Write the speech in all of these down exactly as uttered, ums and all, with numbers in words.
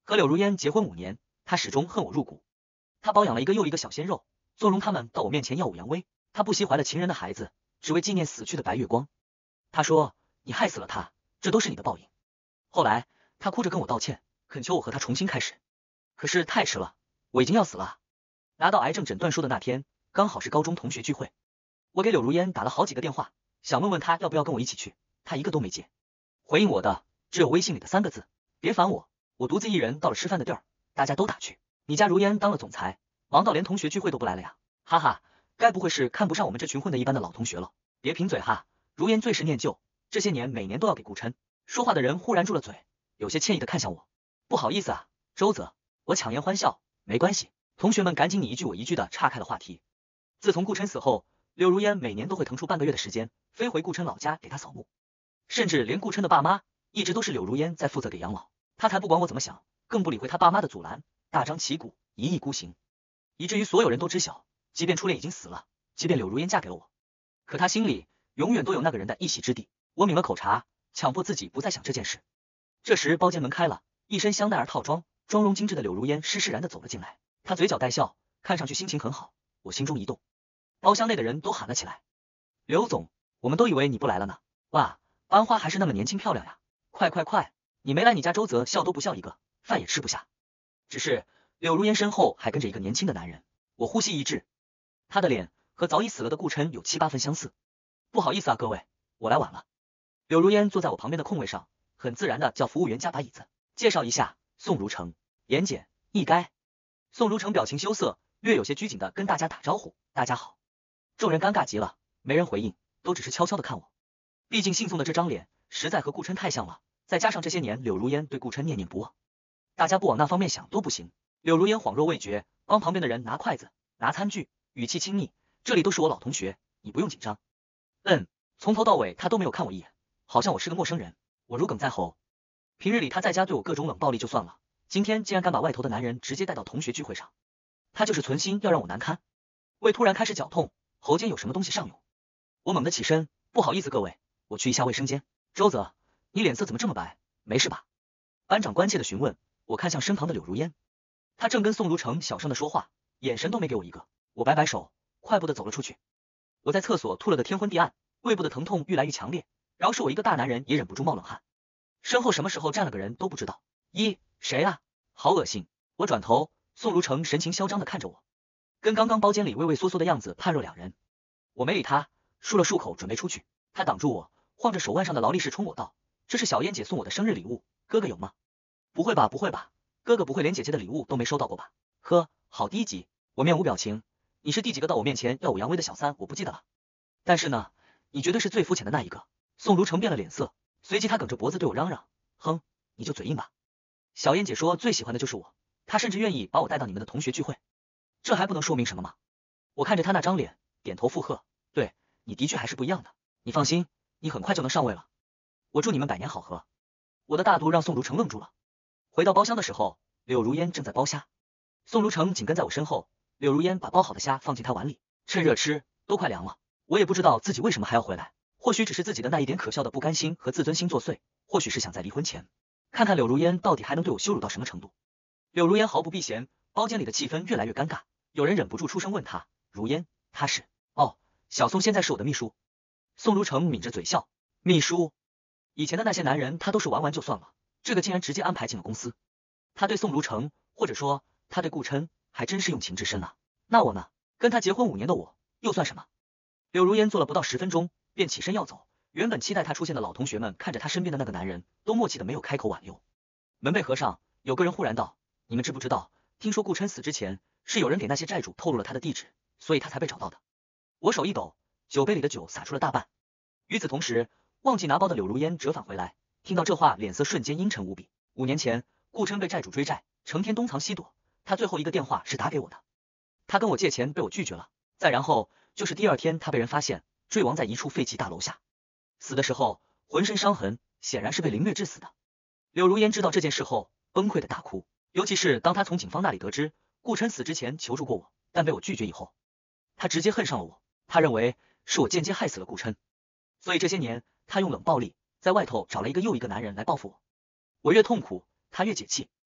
和柳如烟结婚五年，他始终恨我入骨。他包养了一个又一个小鲜肉，纵容他们到我面前耀武扬威。他不惜怀了情人的孩子，只为纪念死去的白月光。他说：“你害死了他，这都是你的报应。”后来他哭着跟我道歉，恳求我和他重新开始。可是太迟了，我已经要死了。拿到癌症诊断书的那天，刚好是高中同学聚会。我给柳如烟打了好几个电话，想问问她要不要跟我一起去，她一个都没接。回应我的只有微信里的三个字：别烦我。我独自一人到了吃饭的地儿，大家都打趣：你家如烟当了总裁，忙到连同学聚会都不来了呀？哈哈，该不会是看不上我们这群混的一般的老同学了？别贫嘴哈。如烟最是念旧，这些年每年都要给顾琛。说话的人忽然住了嘴，有些歉意的看向我。不好意思啊，周泽。我强颜欢笑，没关系。同学们赶紧你一句我一句的岔开了话题。自从顾琛死后，柳如烟每年都会腾出半个月的时间飞回顾琛老家给他扫墓，甚至连顾琛的爸妈一直都是柳如烟在负责给养老，他才不管我怎么想，更不理会他爸妈的阻拦，大张旗鼓，一意孤行，以至于所有人都知晓，即便初恋已经死了，即便柳如烟嫁给了我，可他心里永远都有那个人的一席之地。我抿了口茶，强迫自己不再想这件事。这时包间门开了，一身香奈儿套装，妆容精致的柳如烟施施然的走了进来，她嘴角带笑，看上去心情很好。我心中一动，包厢内的人都喊了起来：刘总，我们都以为你不来了呢。哇，班花还是那么年轻漂亮呀！快快快，你没来你家周泽笑都不笑一个，饭也吃不下。只是柳如烟身后还跟着一个年轻的男人，我呼吸一滞，他的脸和早已死了的顾琛有七八分相似。不好意思啊各位，我来晚了。柳如烟坐在我旁边的空位上，很自然的叫服务员加把椅子。介绍一下，宋如成，言简意赅。宋如成表情羞涩，略有些拘谨的跟大家打招呼：大家好。众人尴尬极了，没人回应，都只是悄悄的看我。毕竟姓宋的这张脸实在和顾琛太像了，再加上这些年柳如烟对顾琛念念不忘，大家不往那方面想都不行。柳如烟恍若未觉，帮旁边的人拿筷子拿餐具，语气亲昵：这里都是我老同学，你不用紧张。嗯，从头到尾他都没有看我一眼，好像我是个陌生人。我如鲠在喉。平日里他在家对我各种冷暴力就算了，今天竟然敢把外头的男人直接带到同学聚会上，他就是存心要让我难堪。胃突然开始绞痛，喉间有什么东西上涌，我猛地起身，不好意思各位，我去一下卫生间。周泽，你脸色怎么这么白？没事吧？班长关切的询问。我看向身旁的柳如烟，他正跟宋如成小声的说话，眼神都没给我一个。我摆摆手，快步的走了出去。我在厕所吐了个天昏地暗，胃部的疼痛愈来愈强烈，饶是我一个大男人也忍不住冒冷汗。身后什么时候站了个人都不知道。咦，谁啊？好恶心！我转头，宋如成神情嚣张的看着我，跟刚刚包间里畏畏缩缩的样子判若两人。我没理他，漱了漱口准备出去，他挡住我，晃着手腕上的劳力士冲我道：这是小燕姐送我的生日礼物，哥哥有吗？不会吧不会吧，哥哥不会连姐姐的礼物都没收到过吧？呵，好低级。我面无表情，你是第几个到我面前耀武扬威的小三我不记得了，但是呢，你绝对是最肤浅的那一个。宋如成变了脸色，随即他梗着脖子对我嚷嚷：哼，你就嘴硬吧。小燕姐说最喜欢的就是我，她甚至愿意把我带到你们的同学聚会，这还不能说明什么吗？我看着他那张脸，点头附和：对，你的确还是不一样的，你放心，你很快就能上位了，我祝你们百年好合。我的大度让宋如成愣住了。回到包厢的时候，柳如烟正在剥虾，宋如成紧跟在我身后。柳如烟把剥好的虾放进他碗里，趁热吃，都快凉了。我也不知道自己为什么还要回来，或许只是自己的那一点可笑的不甘心和自尊心作祟，或许是想在离婚前看看柳如烟到底还能对我羞辱到什么程度。柳如烟毫不避嫌，包间里的气氛越来越尴尬，有人忍不住出声问他：如烟，他是？哦，小宋现在是我的秘书。宋如成抿着嘴笑：秘书？以前的那些男人他都是玩玩就算了，这个竟然直接安排进了公司。他对宋如成，或者说他对顾琛，还真是用情至深啊。那我呢？跟他结婚五年的我又算什么？柳如烟坐了不到十分钟便起身要走，原本期待他出现的老同学们看着他身边的那个男人，都默契的没有开口挽留。门被合上，有个人忽然道：你们知不知道，听说顾琛死之前是有人给那些债主透露了他的地址，所以他才被找到的。我手一抖，酒杯里的酒洒出了大半。与此同时，忘记拿包的柳如烟折返回来，听到这话脸色瞬间阴沉无比。五年前顾琛被债主追债，成天东藏西躲，他最后一个电话是打给我的，他跟我借钱被我拒绝了，再然后就是第二天他被人发现坠亡在一处废弃大楼下，死的时候浑身伤痕，显然是被凌虐致死的。柳如烟知道这件事后崩溃的大哭，尤其是当他从警方那里得知顾琛死之前求助过我，但被我拒绝以后，他直接恨上了我，他认为是我间接害死了顾琛，所以这些年他用冷暴力在外头找了一个又一个男人来报复我，我越痛苦他越解气。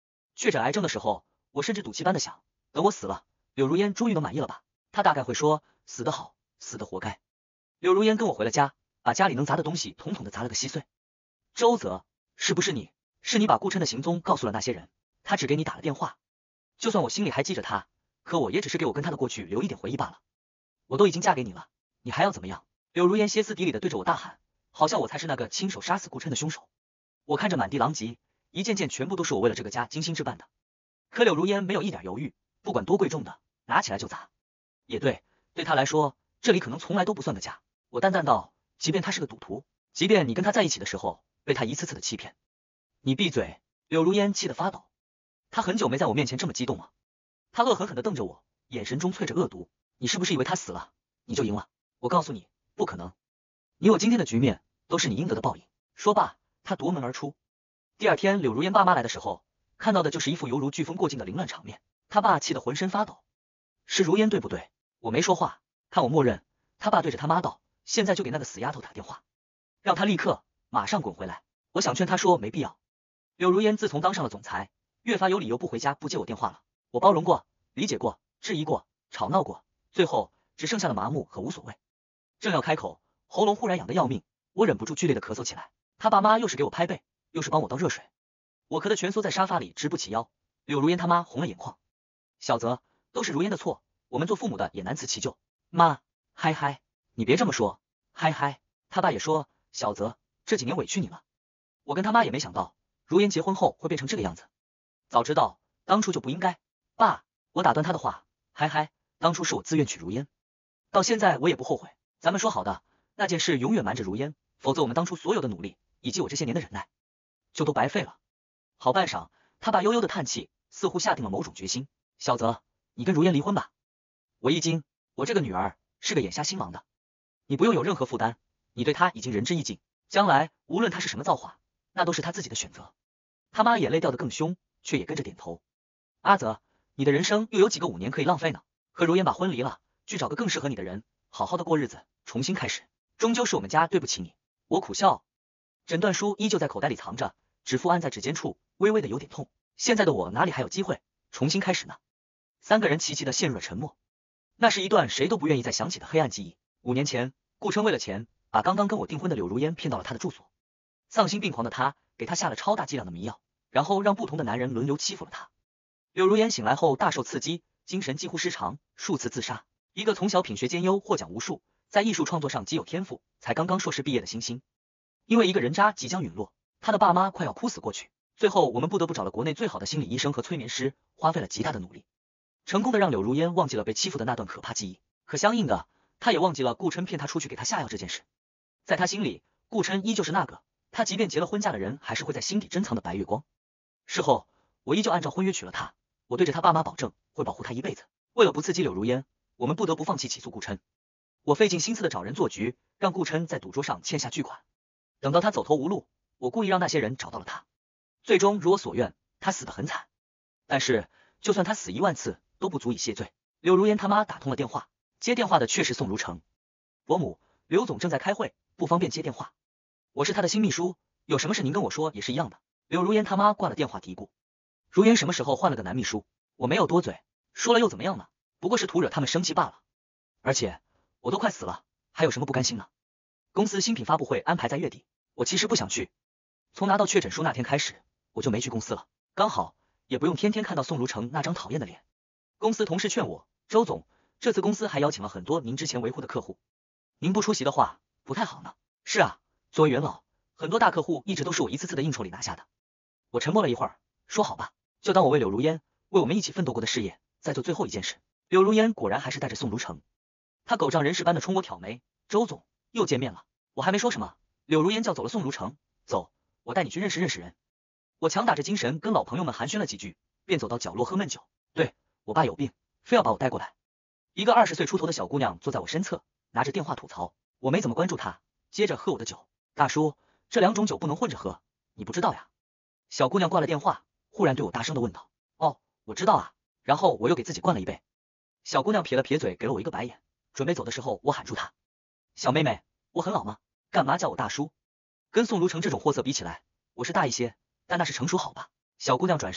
确诊癌症的时候，我甚至赌气般的想，等我死了，柳如烟终于能满意了吧？她大概会说，死得好，死得活该。柳如烟跟我回了家，把家里能砸的东西统统的砸了个稀碎。周泽，是不是你？是你把顾琛的行踪告诉了那些人，他只给你打了电话。就算我心里还记着他，可我也只是给我跟他的过去留一点回忆罢了。我都已经嫁给你了，你还要怎么样？柳如烟歇斯底里的对着我大喊，好像我才是那个亲手杀死顾琛的凶手。我看着满地狼藉，一件件全部都是我为了这个家精心置办的。可柳如烟没有一点犹豫，不管多贵重的，拿起来就砸。也对，对他来说，这里可能从来都不算个家。我淡淡道，即便他是个赌徒，即便你跟他在一起的时候被他一次次的欺骗。你闭嘴！柳如烟气得发抖，他很久没在我面前这么激动了。他恶狠狠地瞪着我，眼神中淬着恶毒。你是不是以为他死了你就赢了？我告诉你，不可能。你我今天的局面都是你应得的报应。说罢，他夺门而出。第二天，柳如烟爸妈来的时候，看到的就是一副犹如飓风过境的凌乱场面。他爸气得浑身发抖。是如烟对不对？我没说话，看我默认。他爸对着他妈道，现在就给那个死丫头打电话，让她立刻马上滚回来。我想劝他说没必要。柳如烟自从当上了总裁，越发有理由不回家不接我电话了。我包容过，理解过，质疑过，吵闹过，最后只剩下了麻木和无所谓。正要开口，喉咙忽然痒得要命，我忍不住剧烈的咳嗽起来。他爸妈又是给我拍背，又是帮我倒热水，我咳得蜷缩在沙发里直不起腰。柳如烟他妈红了眼眶，小泽，都是如烟的错，我们做父母的也难辞其咎。妈，嗨嗨，你别这么说，嗨嗨。他爸也说，小泽，这几年委屈你了。我跟他妈也没想到，如烟结婚后会变成这个样子。早知道，当初就不应该。爸，我打断他的话，嗨嗨，当初是我自愿娶如烟，到现在我也不后悔。咱们说好的，那件事永远瞒着如烟，否则我们当初所有的努力，以及我这些年的忍耐，就都白费了。好半晌，他爸悠悠的叹气，似乎下定了某种决心。小泽，你跟如烟离婚吧。我一惊，我这个女儿是个眼瞎心盲的，你不用有任何负担，你对她已经仁至义尽，将来无论她是什么造化，那都是她自己的选择。他妈眼泪掉得更凶，却也跟着点头。阿泽，你的人生又有几个五年可以浪费呢？和如烟把婚离了，去找个更适合你的人，好好的过日子，重新开始。终究是我们家对不起你。我苦笑，诊断书依旧在口袋里藏着，指腹按在指尖处，微微的有点痛。现在的我哪里还有机会重新开始呢？三个人齐齐的陷入了沉默。那是一段谁都不愿意再想起的黑暗记忆。五年前，顾琛为了钱，把刚刚跟我订婚的柳如烟骗到了他的住所。丧心病狂的他给他下了超大剂量的迷药，然后让不同的男人轮流欺负了他。柳如烟醒来后大受刺激，精神几乎失常，数次自杀。一个从小品学兼优，获奖无数，在艺术创作上极有天赋，才刚刚硕士毕业的星星，因为一个人渣即将陨落，他的爸妈快要哭死过去。最后我们不得不找了国内最好的心理医生和催眠师，花费了极大的努力，成功的让柳如烟忘记了被欺负的那段可怕记忆。可相应的，他也忘记了顾琛骗他出去给他下药这件事。在他心里，顾琛依旧是那个他即便结了婚嫁的人，还是会在心底珍藏的白月光。事后，我依旧按照婚约娶了她，我对着他爸妈保证会保护她一辈子。为了不刺激柳如烟，我们不得不放弃起诉顾琛。我费尽心思的找人做局，让顾琛在赌桌上欠下巨款。等到他走投无路，我故意让那些人找到了他。最终如我所愿，他死得很惨。但是，就算他死一万次，都不足以谢罪。柳如烟他妈打通了电话，接电话的却是宋如成。伯母，刘总正在开会，不方便接电话。我是他的新秘书，有什么事您跟我说也是一样的。柳如烟他妈挂了电话嘀咕，如烟什么时候换了个男秘书？我没有多嘴，说了又怎么样呢？不过是图惹他们生气罢了。而且我都快死了，还有什么不甘心呢？公司新品发布会安排在月底，我其实不想去。从拿到确诊书那天开始，我就没去公司了，刚好也不用天天看到宋如成那张讨厌的脸。公司同事劝我，周总，这次公司还邀请了很多您之前维护的客户，您不出席的话不太好呢。是啊，作为元老，很多大客户一直都是我一次次的应酬里拿下的。我沉默了一会儿，说好吧，就当我为柳如烟，为我们一起奋斗过的事业再做最后一件事。柳如烟果然还是带着宋如成，他狗仗人势般的冲我挑眉，周总，又见面了。我还没说什么，柳如烟叫走了宋如成，走，我带你去认识认识人。我强打着精神跟老朋友们寒暄了几句，便走到角落喝闷酒。对，我爸有病，非要把我带过来。一个二十岁出头的小姑娘坐在我身侧，拿着电话吐槽，我没怎么关注她，接着喝我的酒。大叔，这两种酒不能混着喝，你不知道呀？小姑娘挂了电话，忽然对我大声的问道。哦，我知道啊。然后我又给自己灌了一杯。小姑娘撇了撇嘴，给了我一个白眼。准备走的时候，我喊住她，小妹妹，我很老吗？干嘛叫我大叔？跟宋如成这种货色比起来，我是大一些，但那是成熟好吧？小姑娘转身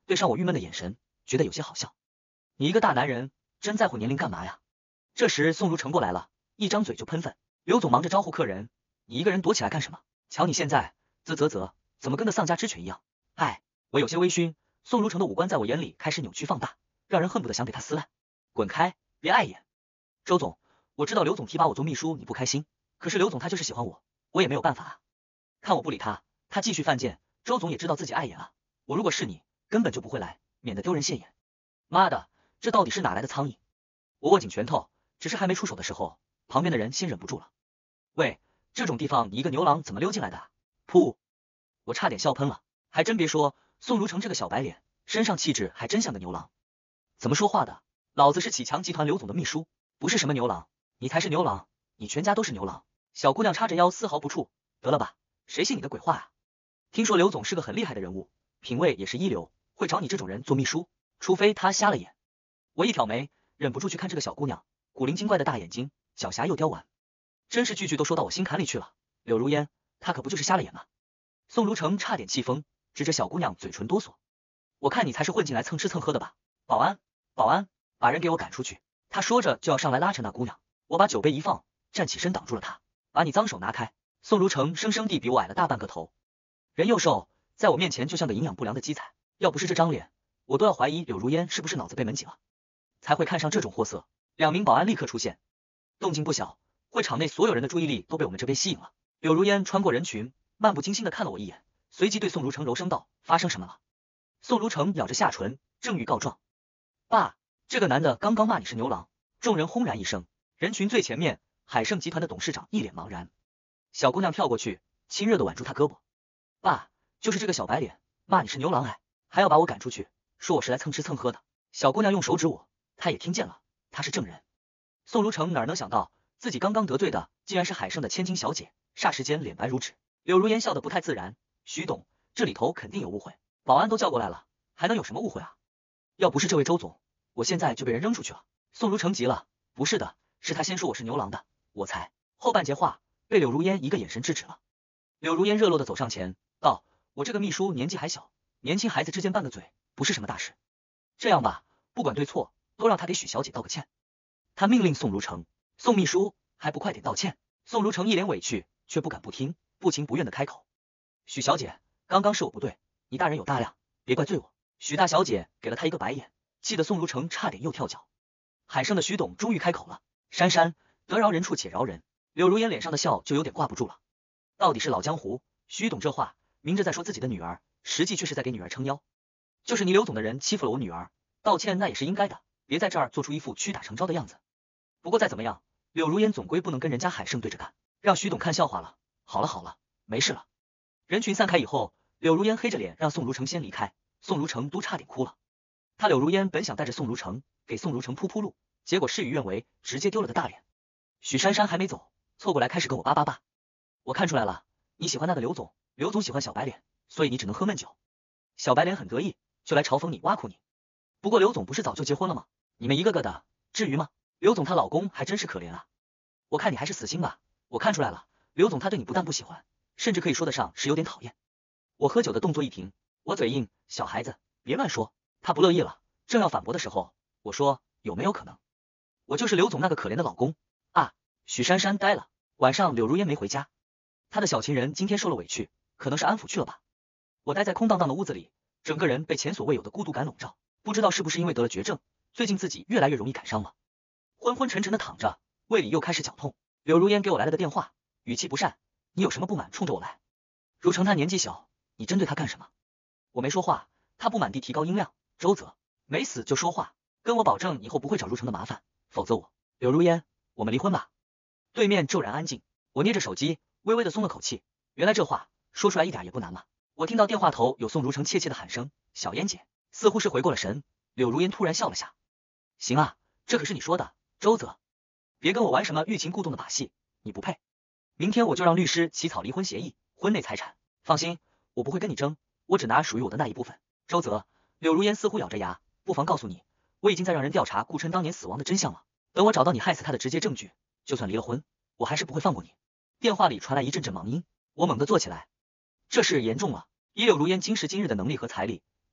对上我郁闷的眼神，觉得有些好笑。你一个大男人，真在乎年龄干嘛呀？这时宋如成过来了，一张嘴就喷粪。刘总忙着招呼客人，你一个人躲起来干什么？瞧你现在，啧啧啧，怎么跟个丧家之犬一样？哎，我有些微醺。宋如成的五官在我眼里开始扭曲放大，让人恨不得想给他撕烂。滚开，别碍眼。周总，我知道刘总提拔我做秘书你不开心，可是刘总他就是喜欢我，我也没有办法啊。看我不理他，他继续犯贱。周总也知道自己碍眼啊，我如果是你，根本就不会来，免得丢人现眼。妈的，这到底是哪来的苍蝇？我握紧拳头，只是还没出手的时候，旁边的人先忍不住了。喂，这种地方你一个牛郎怎么溜进来的啊？噗！我差点笑喷了。还真别说，宋如成这个小白脸，身上气质还真像个牛郎。怎么说话的？老子是启强集团刘总的秘书，不是什么牛郎。你才是牛郎，你全家都是牛郎。小姑娘叉着腰丝毫不怵，得了吧，谁信你的鬼话啊？听说刘总是个很厉害的人物，品味也是一流，会找你这种人做秘书，除非他瞎了眼。我一挑眉，忍不住去看这个小姑娘，古灵精怪的大眼睛，狡黠又刁顽，真是句句都说到我心坎里去了。柳如烟，她可不就是瞎了眼吗？宋如成差点气疯，指着小姑娘嘴唇哆嗦。我看你才是混进来蹭吃蹭喝的吧。保安，保安，把人给我赶出去。他说着就要上来拉扯那姑娘，我把酒杯一放，站起身挡住了他。把你脏手拿开。宋如成生生地比我矮了大半个头，人又瘦，在我面前就像个营养不良的鸡仔，要不是这张脸，我都要怀疑柳如烟是不是脑子被门挤了，才会看上这种货色。两名保安立刻出现，动静不小，会场内所有人的注意力都被我们这边吸引了。柳如烟穿过人群，漫不经心的看了我一眼，随即对宋如成柔声道：发生什么了？宋如成咬着下唇，正欲告状。爸，这个男的刚刚骂你是牛郎。众人轰然一声，人群最前面，海盛集团的董事长一脸茫然。小姑娘跳过去，亲热的挽住他胳膊。爸，就是这个小白脸骂你是牛郎，哎，还要把我赶出去，说我是来蹭吃蹭喝的。小姑娘用手指我，她也听见了，她是证人。宋如成哪能想到自己刚刚得罪的竟然是海盛的千金小姐，霎时间脸白如纸。柳如烟笑得不太自然，徐董，这里头肯定有误会，保安都叫过来了，还能有什么误会啊？要不是这位周总，我现在就被人扔出去了。宋如成急了，不是的，是他先说我是牛郎的，我才……后半截话被柳如烟一个眼神制止了。柳如烟热络的走上前道：我这个秘书年纪还小，年轻孩子之间拌个嘴不是什么大事。这样吧，不管对错，都让他给许小姐道个歉。他命令宋如成：宋秘书还不快点道歉？宋如成一脸委屈，却不敢不听，不情不愿的开口：许小姐，刚刚是我不对，你大人有大量，别怪罪我。许大小姐给了他一个白眼，气得宋如成差点又跳脚。海盛的徐董终于开口了：珊珊，得饶人处且饶人。柳如烟脸上的笑就有点挂不住了。到底是老江湖，徐董这话明着在说自己的女儿，实际却是在给女儿撑腰。就是你刘总的人欺负了我女儿，道歉那也是应该的，别在这儿做出一副屈打成招的样子。不过再怎么样，柳如烟总归不能跟人家海盛对着干，让徐董看笑话了。好了好了，没事了。人群散开以后，柳如烟黑着脸让宋如成先离开，宋如成都差点哭了。他柳如烟本想带着宋如成给宋如成铺铺路，结果事与愿违，直接丢了个大脸。许珊珊还没走，凑过来开始跟我叭叭叭。我看出来了，你喜欢那个刘总，刘总喜欢小白脸，所以你只能喝闷酒。小白脸很得意，就来嘲讽你挖苦你。不过刘总不是早就结婚了吗？你们一个个的，至于吗？刘总她老公还真是可怜啊。我看你还是死心吧。我看出来了，刘总他对你不但不喜欢，甚至可以说得上是有点讨厌。我喝酒的动作一停，我嘴硬，小孩子别乱说。他不乐意了，正要反驳的时候，我说有没有可能，我就是刘总那个可怜的老公啊。许珊珊呆了，晚上柳如烟没回家，她的小情人今天受了委屈，可能是安抚去了吧。我待在空荡荡的屋子里，整个人被前所未有的孤独感笼罩，不知道是不是因为得了绝症，最近自己越来越容易感伤了。昏昏沉沉的躺着，胃里又开始绞痛。柳如烟给我来了个电话，语气不善：你有什么不满冲着我来？如成他年纪小，你针对他干什么？我没说话，他不满地提高音量：周泽，没死就说话，跟我保证以后不会找如成的麻烦，否则我……柳如烟，我们离婚吧。对面骤然安静，我捏着手机，微微的松了口气，原来这话说出来一点也不难嘛。我听到电话头有宋如成怯怯的喊声：小烟姐，似乎是回过了神。柳如烟突然笑了下：行啊，这可是你说的，周泽，别跟我玩什么欲擒故纵的把戏，你不配。明天我就让律师起草离婚协议，婚内财产，放心，我不会跟你争，我只拿属于我的那一部分。周泽，柳如烟似乎咬着牙，不妨告诉你，我已经在让人调查顾琛当年死亡的真相了，等我找到你害死他的直接证据，就算离了婚，我还是不会放过你。电话里传来一阵阵忙音，我猛地坐起来，这事严重了。以柳如烟今时今日的能力和财力，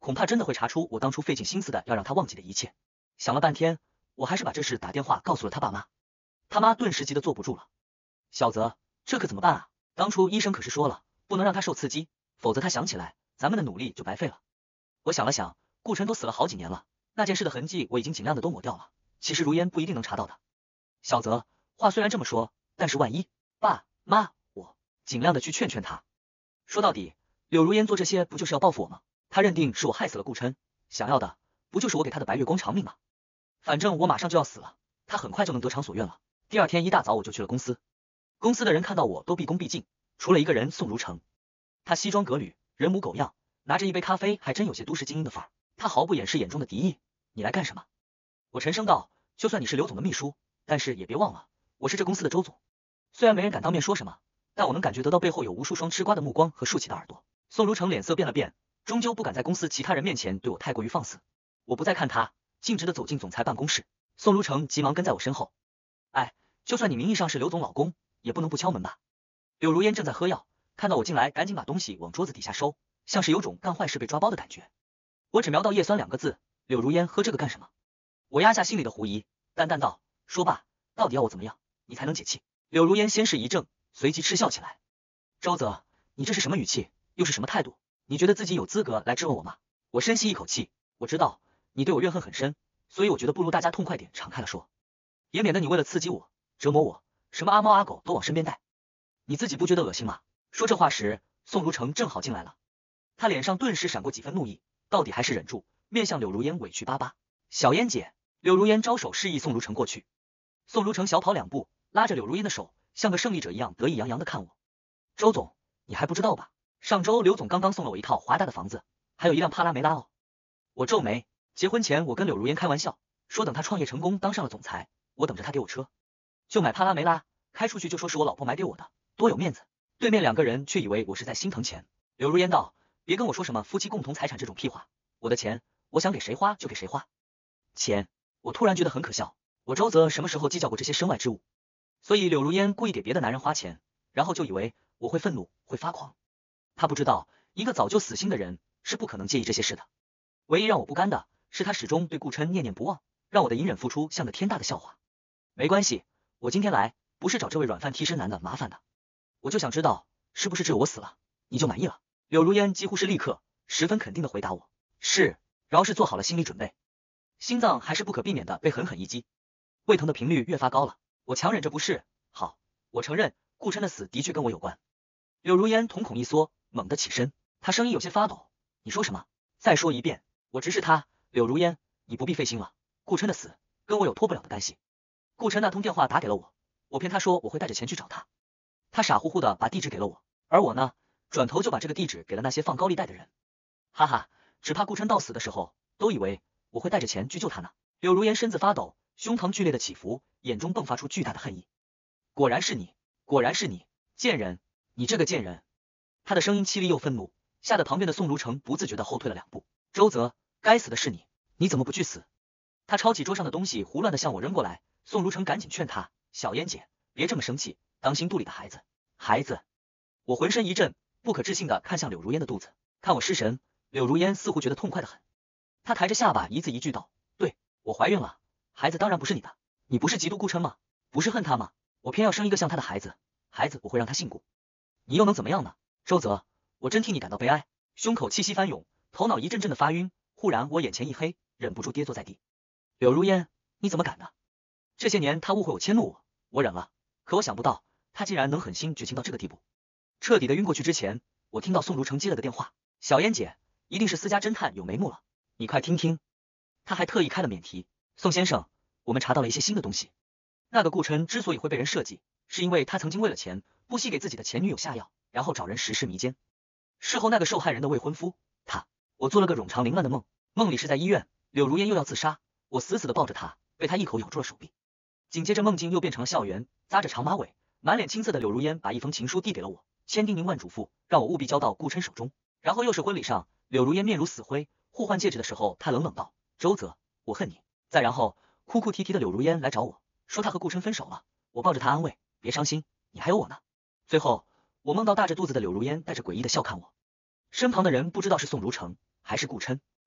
恐怕真的会查出我当初费尽心思的要让他忘记的一切。想了半天，我还是把这事打电话告诉了他爸妈。他妈顿时急得坐不住了。小泽，这可怎么办啊？当初医生可是说了，不能让他受刺激，否则他想起来，咱们的努力就白费了。我想了想，顾琛都死了好几年了，那件事的痕迹我已经尽量的都抹掉了，其实如烟不一定能查到的。小泽，话虽然这么说，但是万一……爸妈，我尽量的去劝劝他。说到底，柳如烟做这些不就是要报复我吗？他认定是我害死了顾琛，想要的不就是我给他的白月光偿命吗？反正我马上就要死了，他很快就能得偿所愿了。第二天一大早我就去了公司，公司的人看到我都毕恭毕敬，除了一个人宋如成，他西装革履，人模狗样，拿着一杯咖啡，还真有些都市精英的范儿。他毫不掩饰眼中的敌意，你来干什么？我沉声道，就算你是刘总的秘书，但是也别忘了，我是这公司的周总。虽然没人敢当面说什么，但我能感觉得到背后有无数双吃瓜的目光和竖起的耳朵。宋如成脸色变了变，终究不敢在公司其他人面前对我太过于放肆。我不再看他，径直的走进总裁办公室。宋如成急忙跟在我身后。哎，就算你名义上是刘总老公，也不能不敲门吧？柳如烟正在喝药，看到我进来，赶紧把东西往桌子底下收，像是有种干坏事被抓包的感觉。我只瞄到叶酸两个字，柳如烟喝这个干什么？我压下心里的狐疑，淡淡道，说吧，到底要我怎么样，你才能解气？柳如烟先是一怔，随即嗤笑起来。周泽，你这是什么语气，又是什么态度？你觉得自己有资格来质问我吗？我深吸一口气，我知道你对我怨恨很深，所以我觉得不如大家痛快点，敞开了说，也免得你为了刺激我，折磨我，什么阿猫阿狗都往身边带。你自己不觉得恶心吗？说这话时，宋如成正好进来了，他脸上顿时闪过几分怒意，到底还是忍住，面向柳如烟委屈巴巴。小烟姐，柳如烟招手示意宋如成过去。宋如成小跑两步，拉着柳如烟的手，像个胜利者一样得意洋洋的看我。周总，你还不知道吧？上周刘总刚刚送了我一套华大的房子，还有一辆帕拉梅拉哦。我皱眉，结婚前我跟柳如烟开玩笑，说等他创业成功当上了总裁，我等着他给我车，就买帕拉梅拉，开出去就说是我老婆买给我的，多有面子。对面两个人却以为我是在心疼钱。柳如烟道，别跟我说什么夫妻共同财产这种屁话，我的钱，我想给谁花就给谁花。钱，我突然觉得很可笑，我周泽什么时候计较过这些身外之物？所以柳如烟故意给别的男人花钱，然后就以为我会愤怒，会发狂。他不知道，一个早就死心的人是不可能介意这些事的。唯一让我不甘的是他始终对顾琛念念不忘，让我的隐忍付出像个天大的笑话。没关系，我今天来不是找这位软饭替身男的麻烦的，我就想知道是不是只有我死了你就满意了？柳如烟几乎是立刻十分肯定的回答我，是，饶是做好了心理准备，心脏还是不可避免的被狠狠一击，胃疼的频率越发高了。我强忍着不适，好，我承认顾琛的死的确跟我有关。柳如烟瞳孔一缩，猛地起身，她声音有些发抖，你说什么？再说一遍。我直视他，柳如烟，你不必费心了，顾琛的死跟我有脱不了的干系。顾琛那通电话打给了我，我骗他说我会带着钱去找他，他傻乎乎的把地址给了我，而我呢，转头就把这个地址给了那些放高利贷的人。哈哈，只怕顾琛到死的时候都以为我会带着钱去救他呢。柳如烟身子发抖，胸膛剧烈的起伏，眼中迸发出巨大的恨意。果然是你，果然是你，贱人，你这个贱人！他的声音凄厉又愤怒，吓得旁边的宋如成不自觉的后退了两步。周泽，该死的是你，你怎么不去死？他抄起桌上的东西胡乱的向我扔过来，宋如成赶紧劝他，小烟姐，别这么生气，当心肚里的孩子。孩子！我浑身一震，不可置信的看向柳如烟的肚子，看我失神，柳如烟似乎觉得痛快的很，她抬着下巴一字一句道，对，我怀孕了，孩子当然不是你的，你不是嫉妒顾琛吗？不是恨他吗？我偏要生一个像他的孩子，孩子我会让他信顾，你又能怎么样呢？周泽，我真替你感到悲哀，胸口气息翻涌，头脑一阵阵的发晕，忽然我眼前一黑，忍不住跌坐在地。柳如烟，你怎么敢呢？这些年他误会我迁怒我，我忍了，可我想不到他竟然能狠心绝情到这个地步。彻底的晕过去之前，我听到宋如成接了个电话，小烟姐，一定是私家侦探有眉目了，你快听听。他还特意开了免提，宋先生，我们查到了一些新的东西。那个顾琛之所以会被人设计，是因为他曾经为了钱不惜给自己的前女友下药，然后找人实施迷奸。事后那个受害人的未婚夫，他，我做了个冗长凌乱的梦，梦里是在医院，柳如烟又要自杀，我死死的抱着她，被她一口咬住了手臂。紧接着梦境又变成了校园，扎着长马尾，满脸青涩的柳如烟把一封情书递给了我，千叮咛万嘱咐，让我务必交到顾琛手中。然后又是婚礼上，柳如烟面如死灰，互换戒指的时候，她冷冷道，周泽，我恨你。再然后，哭哭啼啼的柳如烟来找我，说她和顾琛分手了，我抱着她安慰，别伤心，你还有我呢。最后，我梦到大着肚子的柳如烟带着诡异的笑看我，身旁的人不知道是宋如成还是顾琛。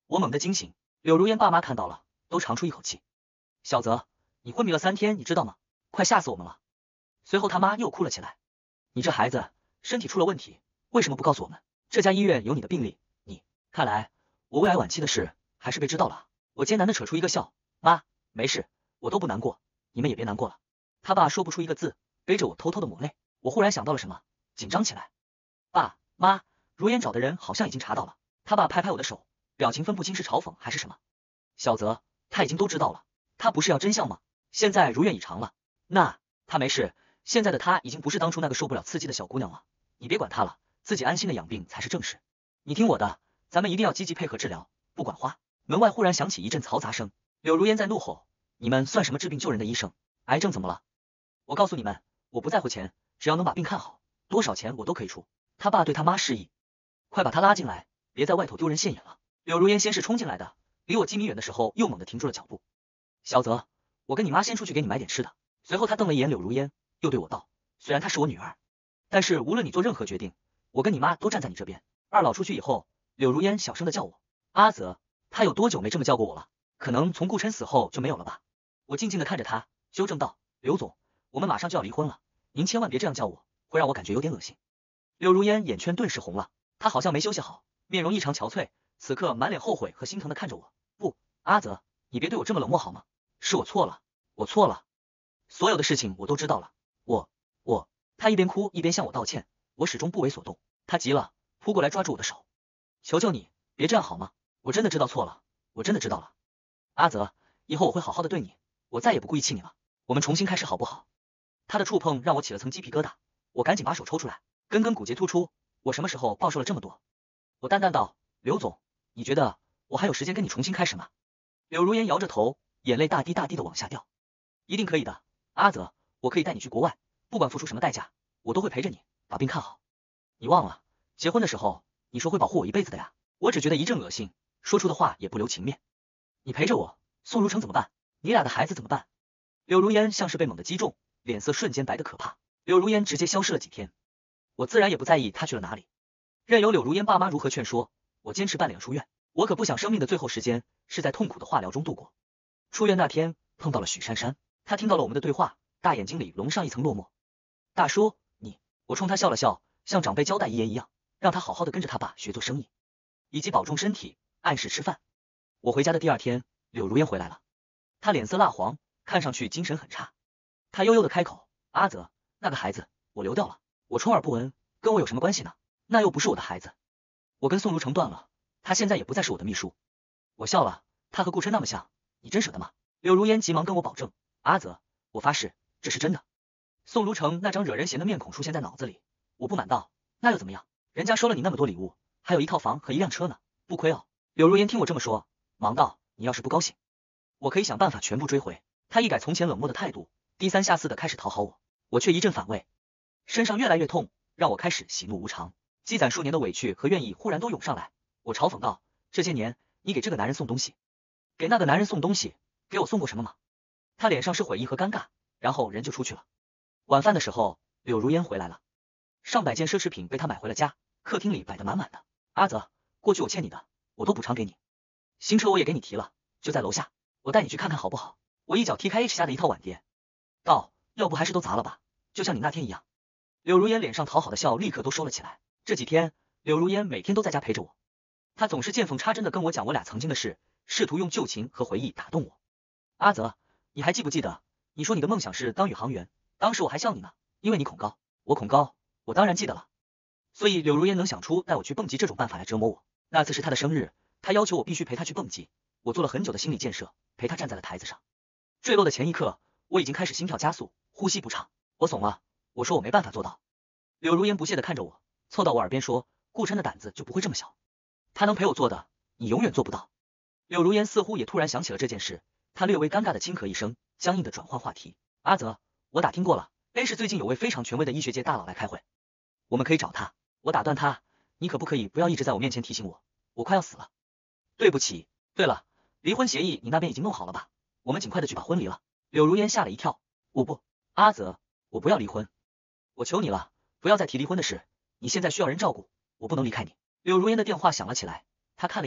我猛地惊醒，柳如烟爸妈看到了，都长出一口气。小泽，你昏迷了三天，你知道吗？快吓死我们了。随后他妈又哭了起来。你这孩子身体出了问题，为什么不告诉我们？这家医院有你的病历，你看来我胃癌晚期的事还是被知道了。我艰难的扯出一个笑，妈，没事，我都不难过，你们也别难过了。他爸说不出一个字，背着我偷偷的抹泪。我忽然想到了什么，紧张起来。爸妈，如烟找的人好像已经查到了。他爸拍拍我的手，表情分不清是嘲讽还是什么。小泽，他已经都知道了，他不是要真相吗？现在如愿以偿了。那他没事，现在的他已经不是当初那个受不了刺激的小姑娘了。你别管他了，自己安心的养病才是正事。你听我的，咱们一定要积极配合治疗，不管花。门外忽然响起一阵嘈杂声，柳如烟在怒吼：你们算什么治病救人的医生？癌症怎么了？我告诉你们，我不在乎钱，只要能把病看好，多少钱我都可以出。他爸对他妈示意，快把他拉进来，别在外头丢人现眼了。柳如烟先是冲进来的，离我几米远的时候又猛地停住了脚步。小泽，我跟你妈先出去给你买点吃的。随后他瞪了一眼柳如烟，又对我道，虽然她是我女儿，但是无论你做任何决定，我跟你妈都站在你这边。二老出去以后，柳如烟小声的叫我阿泽，她有多久没这么叫过我了？可能从顾琛死后就没有了吧。我静静的看着他，纠正道，刘总，我们马上就要离婚了，您千万别这样叫我，会让我感觉有点恶心。柳如烟眼圈顿时红了，她好像没休息好，面容异常憔悴，此刻满脸后悔和心疼的看着我。不，阿泽，你别对我这么冷漠好吗？是我错了，我错了，所有的事情我都知道了。我我，他一边哭一边向我道歉，我始终不为所动。他急了，扑过来抓住我的手，求求你别这样好吗？我真的知道错了，我真的知道了。阿泽，以后我会好好的对你，我再也不故意气你了，我们重新开始好不好？他的触碰让我起了层鸡皮疙瘩，我赶紧把手抽出来，根根骨节突出，我什么时候暴瘦了这么多？我淡淡道，刘总，你觉得我还有时间跟你重新开始吗？柳如烟摇着头，眼泪大滴大滴的往下掉。一定可以的，阿泽，我可以带你去国外，不管付出什么代价，我都会陪着你，把病看好。你忘了，结婚的时候你说会保护我一辈子的呀？我只觉得一阵恶心，说出的话也不留情面。你陪着我，宋如成怎么办？你俩的孩子怎么办？柳如烟像是被猛地击中，脸色瞬间白得可怕。柳如烟直接消失了几天，我自然也不在意她去了哪里，任由柳如烟爸妈如何劝说，我坚持办理了出院。我可不想生命的最后时间是在痛苦的化疗中度过。出院那天碰到了许珊珊，她听到了我们的对话，大眼睛里笼上一层落寞。大叔，你……我冲他笑了笑，像长辈交代遗言一样，让他好好的跟着他爸学做生意，以及保重身体，按时吃饭。我回家的第二天，柳如烟回来了，她脸色蜡黄，看上去精神很差。她悠悠的开口，阿泽，那个孩子我流掉了。我充耳不闻，跟我有什么关系呢？那又不是我的孩子。我跟宋如成断了，他现在也不再是我的秘书。我笑了，他和顾琛那么像，你真舍得吗？柳如烟急忙跟我保证，阿泽，我发誓这是真的。宋如成那张惹人嫌的面孔出现在脑子里，我不满道，那又怎么样？人家收了你那么多礼物，还有一套房和一辆车呢，不亏哦。柳如烟听我这么说，忙道，你要是不高兴，我可以想办法全部追回。他一改从前冷漠的态度，低三下四的开始讨好我，我却一阵反胃，身上越来越痛，让我开始喜怒无常，积攒数年的委屈和怨意忽然都涌上来。我嘲讽道，这些年你给这个男人送东西，给那个男人送东西，给我送过什么吗？他脸上是悔意和尴尬，然后人就出去了。晚饭的时候，柳如烟回来了，上百件奢侈品被她买回了家，客厅里摆得满满的。阿泽，过去我欠你的，我都补偿给你。新车我也给你提了，就在楼下，我带你去看看好不好？我一脚踢开 H 家的一套碗碟，道，要不还是都砸了吧，就像你那天一样。柳如烟脸上讨好的笑立刻都收了起来。这几天，柳如烟每天都在家陪着我，她总是见缝插针的跟我讲我俩曾经的事，试图用旧情和回忆打动我。阿泽，你还记不记得，你说你的梦想是当宇航员，当时我还笑你呢，因为你恐高。我恐高，我当然记得了。所以柳如烟能想出带我去蹦极这种办法来折磨我。那次是她的生日，她要求我必须陪她去蹦极，我做了很久的心理建设，陪她站在了台子上。坠落的前一刻，我已经开始心跳加速，呼吸不畅。我怂了，我说我没办法做到。柳如烟不屑的看着我，凑到我耳边说，顾琛的胆子就不会这么小，他能陪我做的，你永远做不到。柳如烟似乎也突然想起了这件事，她略微尴尬的轻咳一声，僵硬的转换话题。阿泽，我打听过了 ，A 市最近有位非常权威的医学界大佬来开会，我们可以找他。我打断他，你可不可以不要一直在我面前提醒我，我快要死了。对不起，对了，离婚协议你那边已经弄好了吧？我们尽快的举办婚礼了。柳如烟吓了一跳，我不，阿泽，我不要离婚，我求你了，不要再提离婚的事，你现在需要人照顾，我不能离开你。柳如烟的电话响了起来，她看了一眼，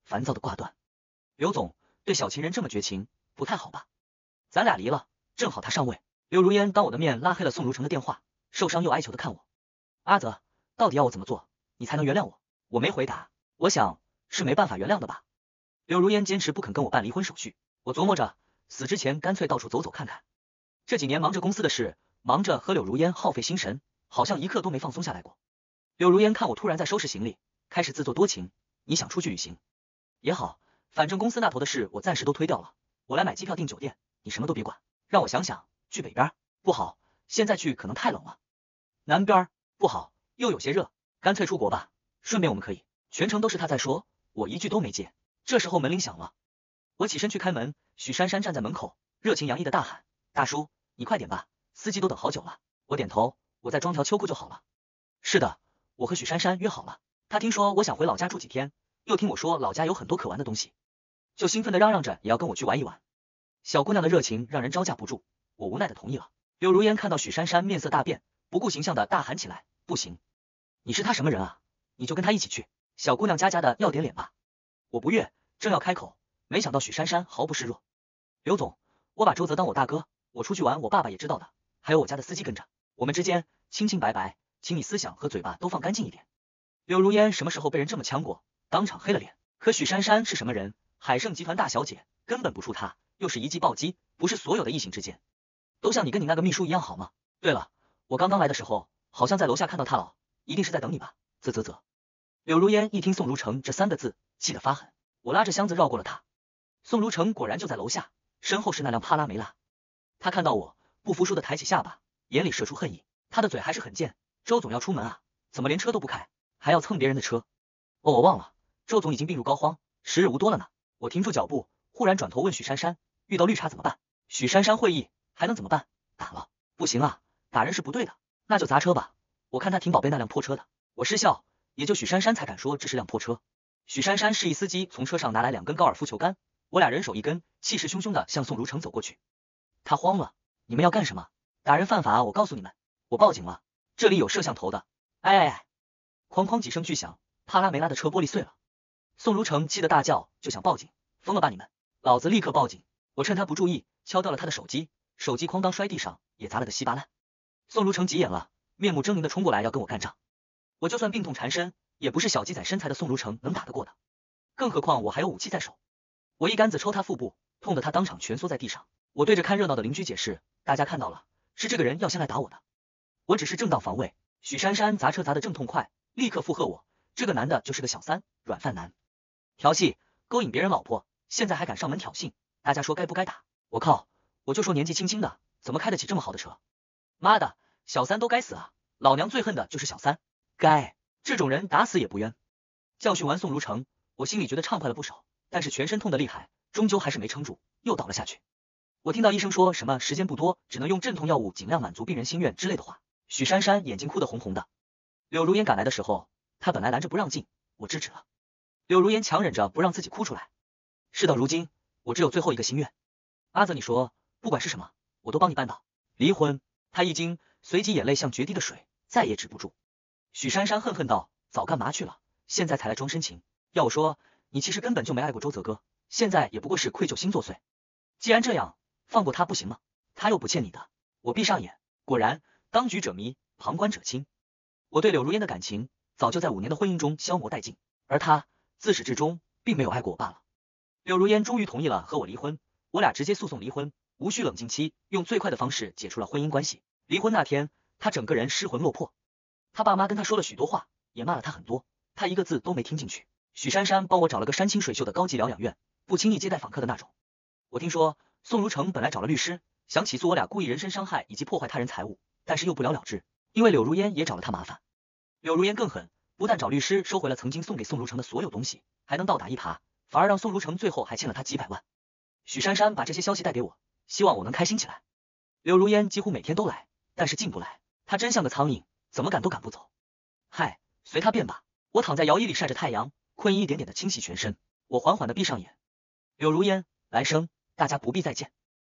烦躁的挂断。刘总，对小情人这么绝情，不太好吧？咱俩离了，正好他上位。柳如烟当我的面拉黑了宋如成的电话，受伤又哀求的看我。阿泽，到底要我怎么做，你才能原谅我？我没回答，我想是没办法原谅的吧。柳如烟坚持不肯跟我办离婚手续，我琢磨着，死之前干脆到处走走看看。这几年忙着公司的事，忙着和柳如烟耗费心神，好像一刻都没放松下来过。柳如烟看我突然在收拾行李，开始自作多情，你想出去旅行也好，反正公司那头的事我暂时都推掉了，我来买机票订酒店，你什么都别管。让我想想，去北边不好，现在去可能太冷了。南边不好，又有些热，干脆出国吧，顺便我们可以。全程都是他在说，我一句都没接。这时候门铃响了，我起身去开门，许珊珊站在门口，热情洋溢的大喊：大叔，你快点吧，司机都等好久了。我点头，我再装条秋裤就好了。是的，我和许珊珊约好了，她听说我想回老家住几天，又听我说老家有很多可玩的东西，就兴奋的嚷嚷着也要跟我去玩一玩。小姑娘的热情让人招架不住，我无奈的同意了。柳如烟看到许珊珊面色大变，不顾形象的大喊起来：不行，你是她什么人啊？你就跟她一起去。小姑娘家家的要点脸吧。我不悦，正要开口，没想到许珊珊毫不示弱。刘总，我把周泽当我大哥，我出去玩我爸爸也知道的，还有我家的司机跟着，我们之间清清白白，请你思想和嘴巴都放干净一点。柳如烟什么时候被人这么呛过，当场黑了脸。可许珊珊是什么人？海盛集团大小姐，根本不出她，又是一记暴击，不是所有的异性之间都像你跟你那个秘书一样好吗？对了，我刚刚来的时候，好像在楼下看到他了，一定是在等你吧？啧啧啧。柳如烟一听宋如成这三个字，气得发狠。我拉着箱子绕过了他，宋如成果然就在楼下，身后是那辆帕拉梅拉。他看到我，不服输的抬起下巴，眼里射出恨意。他的嘴还是很贱，周总要出门啊，怎么连车都不开，还要蹭别人的车？哦，我忘了，周总已经病入膏肓，时日无多了呢。我停住脚步，忽然转头问许珊珊，遇到绿茶怎么办？许珊珊会意，还能怎么办？打了。不行啊，打人是不对的，那就砸车吧。我看他挺宝贝那辆破车的。我失笑，也就许珊珊才敢说这是辆破车。许珊珊示意司机从车上拿来两根高尔夫球杆，我俩人手一根，气势汹汹的向宋如成走过去。他慌了，你们要干什么？打人犯法，我告诉你们，我报警了，这里有摄像头的。哎哎哎！哐哐几声巨响，帕拉梅拉的车玻璃碎了。宋如成气得大叫，就想报警，疯了吧你们！老子立刻报警！我趁他不注意，敲掉了他的手机，手机哐当摔地上，也砸了个稀巴烂。宋如成急眼了，面目狰狞的冲过来要跟我干仗。我就算病痛缠身，也不是小鸡仔身材的宋如成能打得过的，更何况我还有武器在手。我一竿子抽他腹部，痛得他当场蜷缩在地上。我对着看热闹的邻居解释，大家看到了，是这个人要先来打我的，我只是正当防卫。许珊珊砸车砸得正痛快，立刻附和我，这个男的就是个小三，软饭男，调戏勾引别人老婆，现在还敢上门挑衅，大家说该不该打？我靠，我就说年纪轻轻的怎么开得起这么好的车？妈的，小三都该死啊，老娘最恨的就是小三，该这种人打死也不冤。教训完宋如成，我心里觉得畅快了不少，但是全身痛得厉害，终究还是没撑住，又倒了下去。我听到医生说什么时间不多，只能用镇痛药物尽量满足病人心愿之类的话。许珊珊眼睛哭得红红的。柳如烟赶来的时候，她本来拦着不让进，我制止了。柳如烟强忍着不让自己哭出来。事到如今，我只有最后一个心愿。阿泽，你说不管是什么，我都帮你办到。离婚。他一惊，随即眼泪像决堤的水，再也止不住。许珊珊恨恨道：早干嘛去了，现在才来装深情。要我说，你其实根本就没爱过周泽哥，现在也不过是愧疚心作祟。既然这样，放过他不行吗？他又不欠你的。我闭上眼，果然当局者迷，旁观者清。我对柳如烟的感情早就在五年的婚姻中消磨殆尽，而他自始至终并没有爱过我罢了。柳如烟终于同意了和我离婚，我俩直接诉讼离婚，无需冷静期，用最快的方式解除了婚姻关系。离婚那天，他整个人失魂落魄，他爸妈跟他说了许多话，也骂了他很多，他一个字都没听进去。许珊珊帮我找了个山清水秀的高级疗养院，不轻易接待访客的那种。我听说宋如成本来找了律师，想起诉我俩故意人身伤害以及破坏他人财物，但是又不了了之，因为柳如烟也找了他麻烦。柳如烟更狠，不但找律师收回了曾经送给宋如成的所有东西，还能倒打一耙，反而让宋如成最后还欠了他几百万。许珊珊把这些消息带给我，希望我能开心起来。柳如烟几乎每天都来，但是进不来，她真像个苍蝇，怎么赶都赶不走。嗨，随他便吧。我躺在摇椅里晒着太阳，困意一点点的清洗全身。我缓缓的闭上眼。柳如烟，来生大家不必再见。